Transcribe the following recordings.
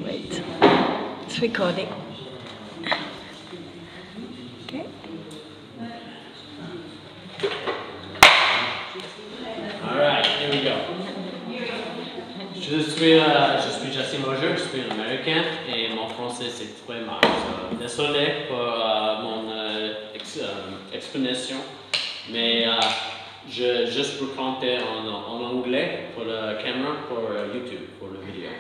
Wait. It's recording. Okay. Alright, here we go. Je suis Jesse Mosher, je suis américain et mon français c'est très mal. Désolé pour mon explanation, mais juste raconter en anglais pour la caméra, pour YouTube, pour la vidéo.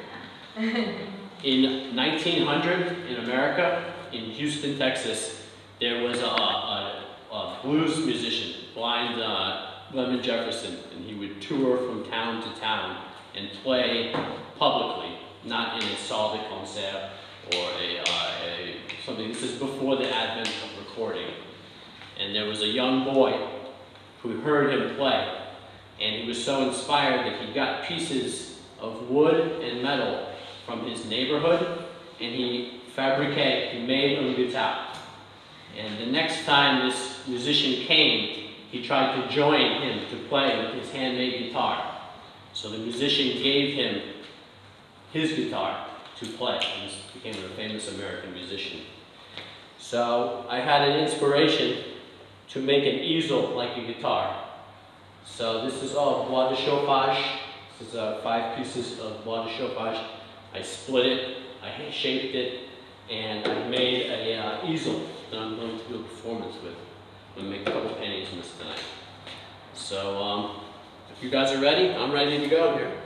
In 1900 in America, in Houston, Texas, there was a blues musician, blind Lemon Jefferson, and he would tour from town to town and play publicly, not in a salle de concert or something. This is before the advent of recording. And there was a young boy who heard him play, and he was so inspired that he got pieces of wood and metal from his neighborhood, and he made a guitar. And the next time this musician came, he tried to join him to play with his handmade guitar. So the musician gave him his guitar to play. He became a famous American musician. So I had an inspiration to make an easel like a guitar. So this is all bois de chauffage. This is 5 pieces of bois de chauffage. I split it, I shaped it, and I made an easel that I'm going to do a performance with. I'm going to make a couple pennies in this tonight. So if you guys are ready, I'm ready to go here.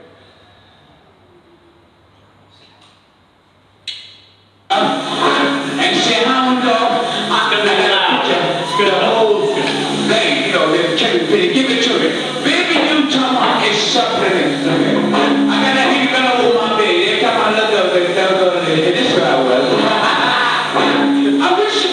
And say Hound Dog, It's good. the whole thing, you know, give it to me. Baby, you talk about it's something. I gotta hear you gonna hold my baby. Every time I look up, this is where I was. I wish.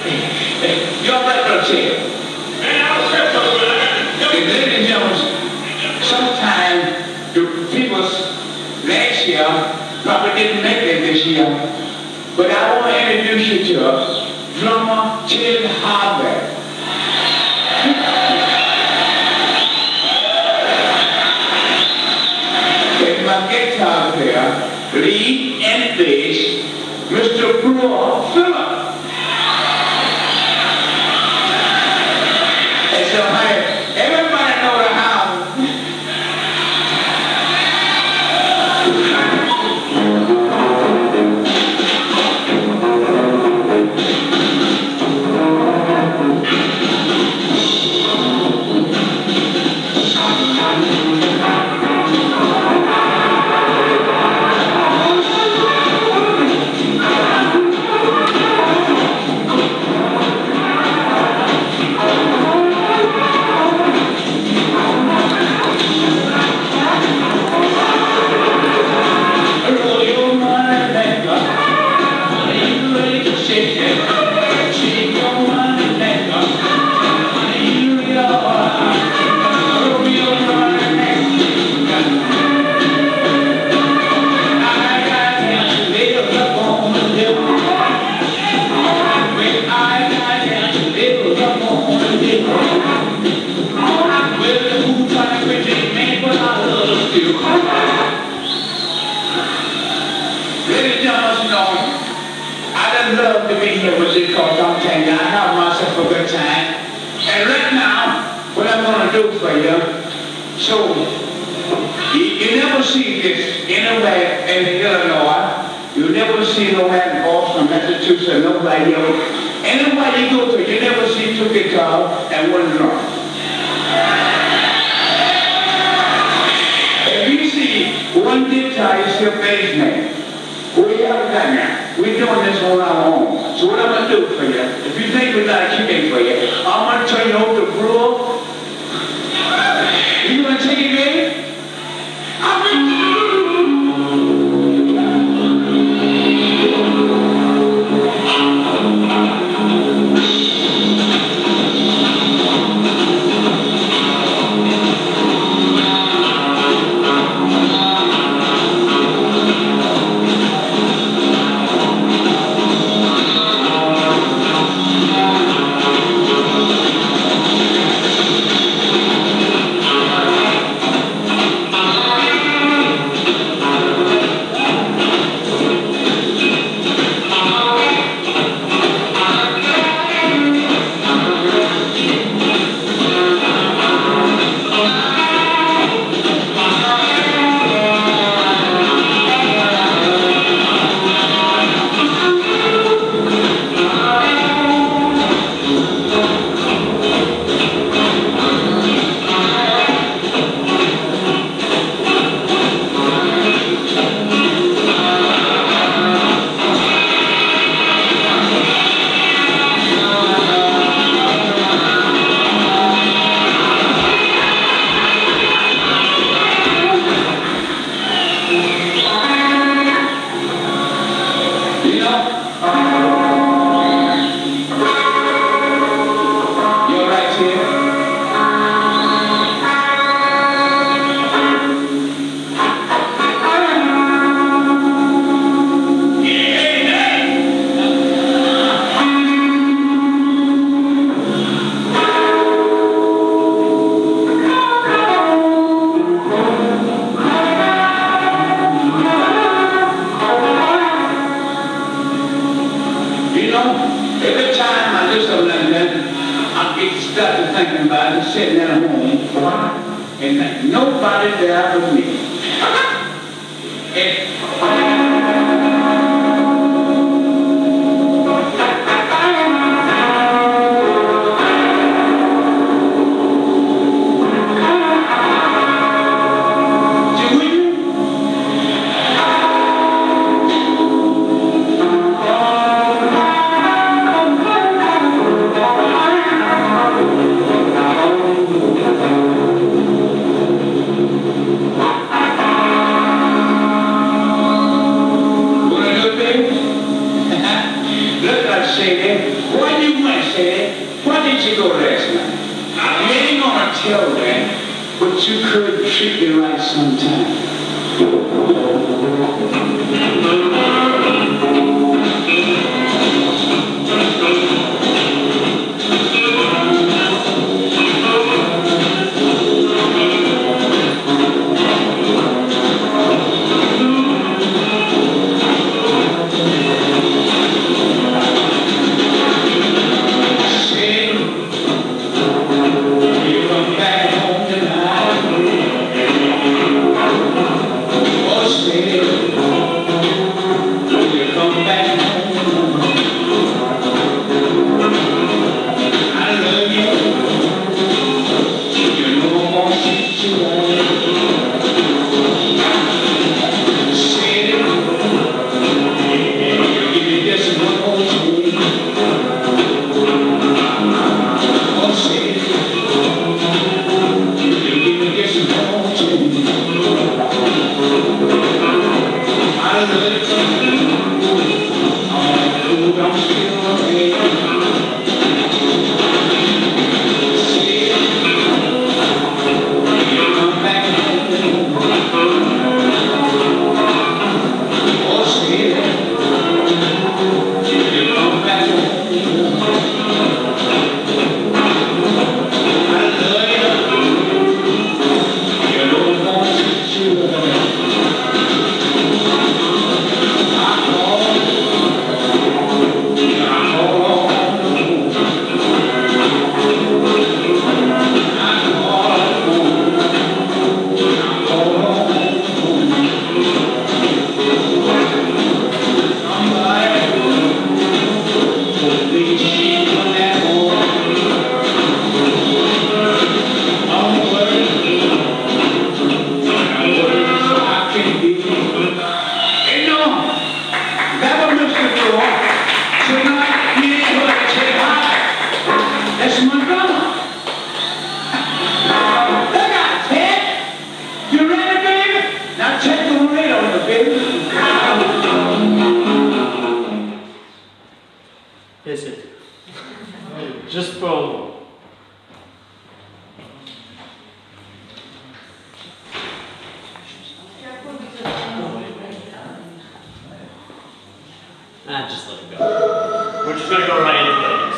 You're right, don't say it. Ladies and gentlemen, sometimes the people last year probably didn't make it this year, but I want to introduce you to drummer Tim Harvey. And my guitar player, lead and bass, Mr. Brewer Phillip. And so, everybody know the Hound. Love to be here with you called Fontaine. I have myself a good time. And right now, what I'm going to do for you, so you never see this anywhere in Illinois. You never see nowhere in Boston, Massachusetts, nobody else. Anywhere you go to, you never see two guitars and one drum. If you see one guitar, you see a bass man. We haven't done that. We're doing this on our own. So what I'm going to do for you, if you think we're not keeping for you, I'm going to turn you over to Brewer. You going to take it, baby? you go last night. You ain't gonna tell that, but you could treat me right sometime. Just for just let it go. We're just gonna go right into things.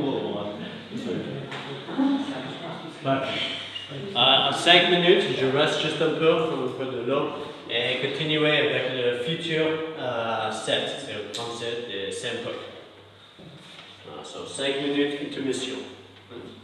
En 5 minutes, je reste juste un peu de l'eau et continuer avec le futur set, c'est le 37 et 5 hook. So 5 minutes intermission.